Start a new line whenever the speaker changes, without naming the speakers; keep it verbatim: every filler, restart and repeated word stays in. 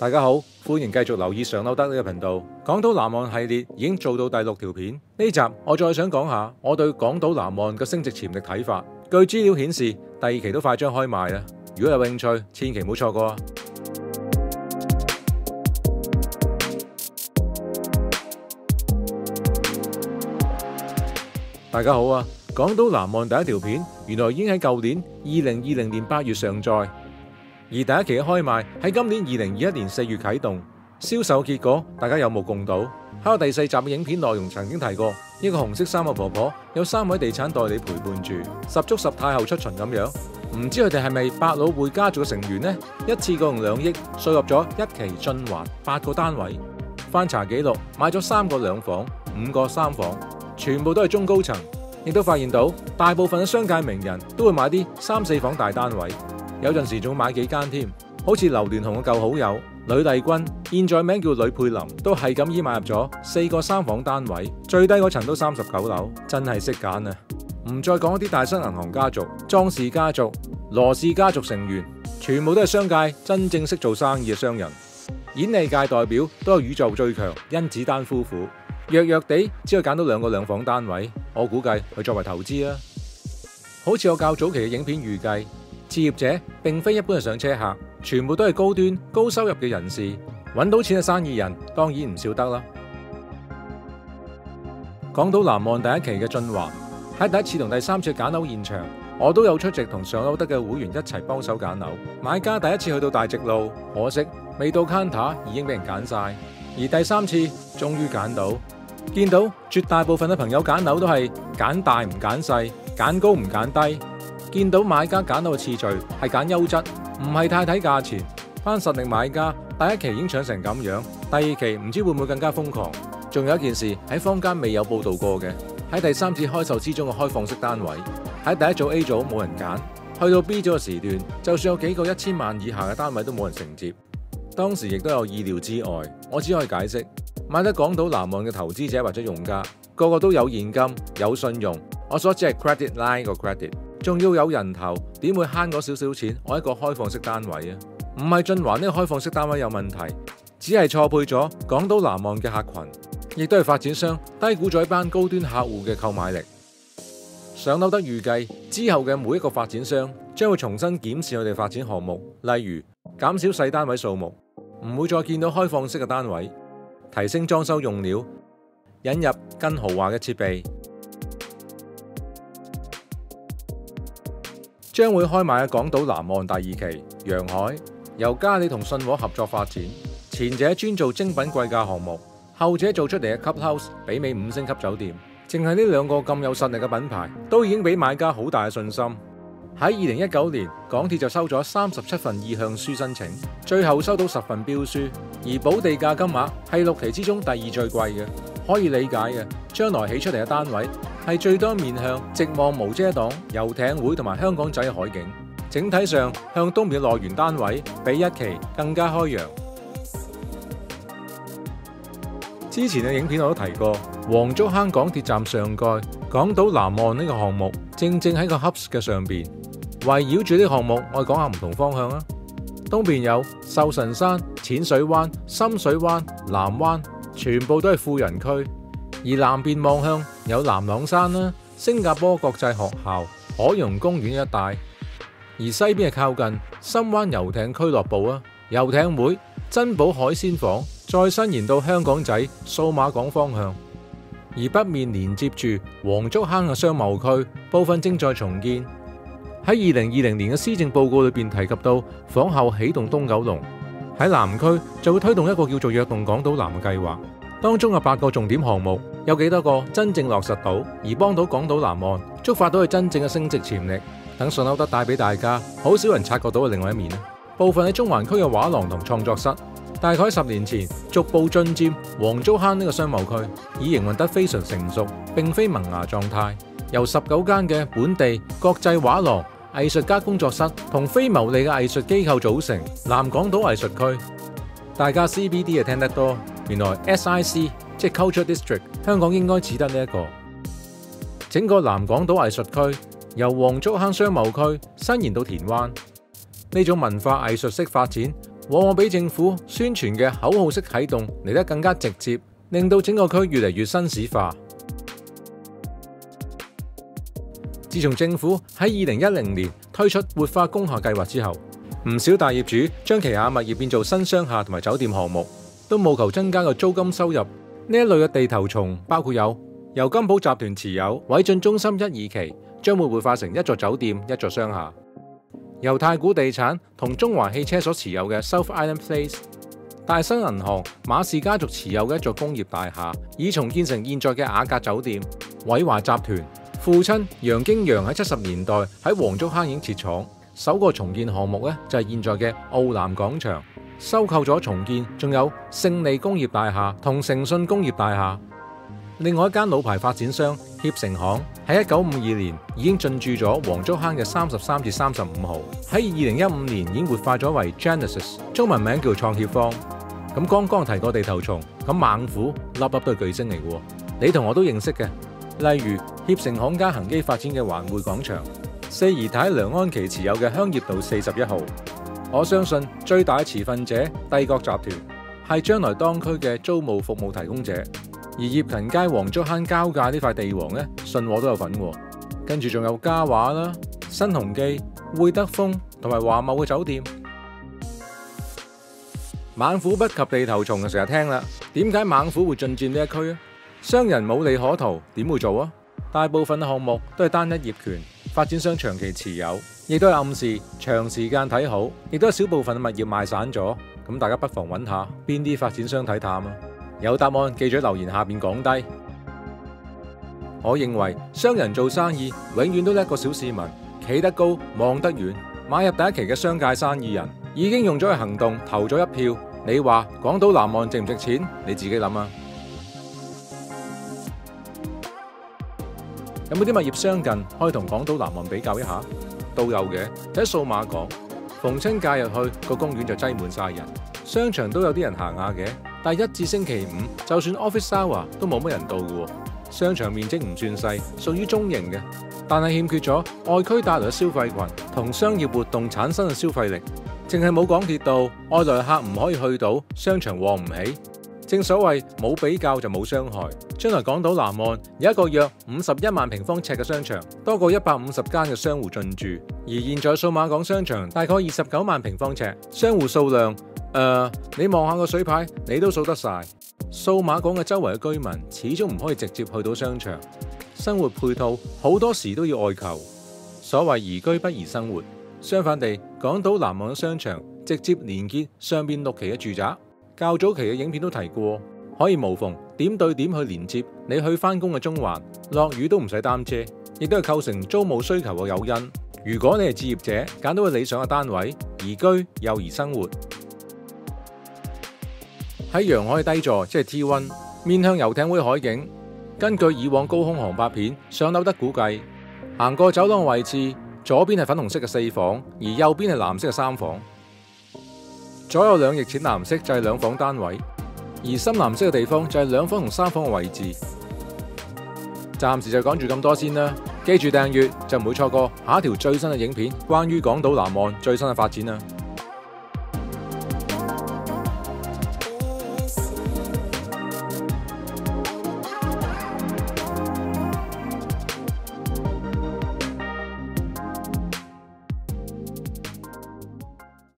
大家好，歡迎繼續留意上樓得呢個頻道。港島南岸系列已經做到第六條片，呢集我再想講下我對港島南岸嘅升值潛力睇法。據資料顯示，第二期都快將開賣啦，如果有興趣，千祈唔好錯過啊！大家好啊！港島南岸第一條片原來已經喺舊年二零二零年八月上載。而第一期嘅開賣喺今年二零二一年四月啟動，銷售結果大家有目共睹。喺我第四集嘅影片內容曾經提過，一個紅色衫嘅婆婆有三位地產代理陪伴住，十足十太后出巡咁樣。唔知佢哋係咪百老匯家族嘅成員呢？一次過用兩億掃入咗一期進環八個單位。翻查記錄，買咗三個兩房、五個三房，全部都係中高層。亦都發現到大部分嘅商界名人都會買啲三四房大單位。有陣時仲買幾間添，好似劉鑾雄嘅舊好友呂麗君，現在名叫呂佩琳，都係咁依買入咗四個三房單位，最低嗰層都三十九樓，真係識揀啊！唔再講一啲大新銀行家族、莊氏家族、羅氏家族成員，全部都係商界真正識做生意嘅商人。演藝界代表都有宇宙最強甄子丹夫婦，弱弱地只可以揀到兩個兩房單位，我估計佢作為投資啦。好似我較早期嘅影片預計，置業者並非一般嘅上車客，全部都係高端高收入嘅人士，揾到錢嘅生意人，當然唔少得啦。港島南岸第一期嘅進環，喺第一次同第三次揀樓現場，我都有出席同上樓得嘅會員一齊幫手揀樓。買家第一次去到大直路，可惜未到 counter 已經俾人揀晒，而第三次終於揀到。見到絕大部分嘅朋友揀樓都係揀大唔揀細，揀高唔揀低。見到買家揀樓嘅次序係揀優質，唔係太睇價錢。班實力買家第一期已經搶成咁樣，第二期唔知會唔會更加瘋狂。仲有一件事喺坊間未有報道過嘅，喺第三次開售之中嘅開放式單位，喺第一組 A 組冇人揀，去到 B 組嘅時段，就算有幾個一千萬以下嘅單位都冇人承接。當時亦都有意料之外，我只可以解釋，買得港島南岸嘅投資者或者用家，個個都有現金有信用，我所指係 credit line 個 credit。仲要有人頭，點會慳嗰少少錢？我一個開放式單位啊，唔係進環呢個開放式單位有問題，只係錯配咗港島南岸嘅客群，亦都係發展商低估咗一班高端客戶嘅購買力。上樓得預計之後嘅每一個發展商將會重新檢視佢哋發展項目，例如減少細單位數目，唔會再見到開放式嘅單位，提升裝修用料，引入更豪華嘅設備。將會開賣嘅港島南岸第二期洋海，由嘉里同信和合作發展，前者專做精品貴價項目，後者做出嚟嘅 Clubhouse 媲美五星級酒店。淨係呢兩個咁有實力嘅品牌，都已經俾買家好大嘅信心。喺二零一九年，港鐵就收咗三十七份意向書申請，最後收到十份標書，而補地價金額係六期之中第二最貴嘅，可以理解嘅。將來起出嚟嘅單位係最多面向直望無遮擋、遊艇會同埋香港仔嘅海景，整體上向東面嘅樂園單位比一期更加開揚。之前嘅影片我都提過，黃竹坑港鐵站上蓋港島南岸呢個項目，正正喺個 hubs 嘅上邊。圍繞住呢個項目，我哋講下唔同方向啦。東邊有壽臣山、淺水灣、深水灣、南灣，全部都係富人區；而南邊望向有南朗山啦、新加坡國際學校、海洋公園一帶；而西邊係靠近深灣遊艇俱樂部啊、遊艇會、珍寶海鮮舫，再伸延到香港仔、數碼港方向。而北面連接住黃竹坑嘅商貿區，部分正在重建。喺二零二零年嘅施政報告裏邊提及到，仿後起動東九龍，喺南區就會推動一個叫做躍動港島南嘅計劃，當中嘅八個重點項目，有幾多個真正落實到，而幫到港島南岸，觸發到佢真正嘅升值潛力，等上樓得帶俾大家，好少人察覺到嘅另外一面。部分喺中環區嘅畫廊同創作室，大概十年前逐步進佔黃竹坑呢個商貿區，已營運得非常成熟，並非萌芽狀態。由十九間嘅本地國際畫廊、藝術家工作室同非牟利嘅藝術機構組成南港島藝術區。大家 C B D 就聽得多，原來 S I C 即係 Culture District， 香港應該只得呢一個。整個南港島藝術區由黃竹坑商貿區伸延到田灣，呢種文化藝術式發展往往比政府宣傳嘅口號式啟動嚟得更加直接，令到整個區越嚟越紳士化。自從政府喺二零一零年推出活化工廈計劃之後，唔少大業主將旗下物業變做新商廈同埋酒店項目，都務求增加個租金收入。呢一類嘅地頭蟲包括有由金寶集團持有偉俊中心一二期，將會活化成一座酒店一座商廈；由太古地產同中華汽車所持有嘅 South Island Place， 大新銀行馬氏家族持有嘅一座工業大廈，已重建成現在嘅雅閣酒店；偉華集團父親楊經陽喺七十年代喺黃竹坑已經設廠，首個重建項目咧就係現在嘅奧南廣場，收購咗重建，仲有勝利工業大廈同誠信工業大廈。另外一間老牌發展商協成行喺一九五二年已經進駐咗黃竹坑嘅三十三至三十五號，喺二零一五年已經活化咗為 Genesis， 中文名叫創協坊。咁剛剛提過地頭蟲，咁猛虎粒粒都係巨星嚟嘅，你同我都認識嘅。例如協成行加恒基發展嘅環匯廣場，四姨太梁安琪持有嘅香葉道四十一號。我相信最大嘅持份者帝國集團係將來當區嘅租務服務提供者，而業勤街黃竹坑交界呢塊地王呢，信和都有份。跟住仲有嘉華啦、新鴻基、會德豐同埋華茂嘅酒店。猛虎不及地頭蟲，就成日聽啦。點解猛虎會進佔呢一區啊？商人冇利可圖，點會做啊？大部分嘅項目都係單一業權，發展商長期持有，亦都係暗示長時間睇好，亦都有少部分嘅物業賣散咗。咁大家不妨揾下邊啲發展商睇淡啊！有答案記住留言下邊講低。我認為商人做生意永遠都叻過小市民，企得高望得遠。買入第一期嘅商界生意人已經用咗去行動投咗一票，你話港島南岸值唔值錢？你自己諗啊！有冇啲物業相近可以同港島南岸比較一下？都有嘅，就喺數碼港，逢親假日去個公園就擠滿晒人，商場都有啲人行下嘅。但一至星期五，就算 office hour 都冇乜人到嘅。商場面積唔算細，屬於中型嘅，但係欠缺咗外區帶來嘅消費群同商業活動產生嘅消費力，淨係冇港鐵道，外來客唔可以去到，商場旺唔起。正所謂冇比較就冇傷害。將來港島南岸有一個約五十一萬平方尺嘅商場，多過一百五十間嘅商戶進駐。而現在數碼港商場大概二十九萬平方尺，商戶數量，誒、呃，你望下個水牌，你都數得晒。數碼港嘅周圍嘅居民始終唔可以直接去到商場，生活配套好多時都要外求。所謂宜居不宜生活。相反地，港島南岸嘅商場直接連結上邊六期嘅住宅。較早期嘅影片都提過，可以無縫點對點去連接你去返工嘅中環，落雨都唔使擔遮，亦都係構成租務需求嘅誘因。如果你係置業者，揀到個理想嘅單位，宜居又宜生活。喺洋海低座，即係 T 一，面向遊艇會海景。根據以往高空航拍片上樓得估計，行過走廊位置，左邊係粉紅色嘅四房，而右邊係藍色嘅三房。左右兩翼淺藍色就係兩房單位，而深藍色嘅地方就係兩房同三房嘅位置。暫時就講住咁多先啦，記住訂閱就唔會錯過下一條最新嘅影片，關於港島南岸最新嘅發展啦。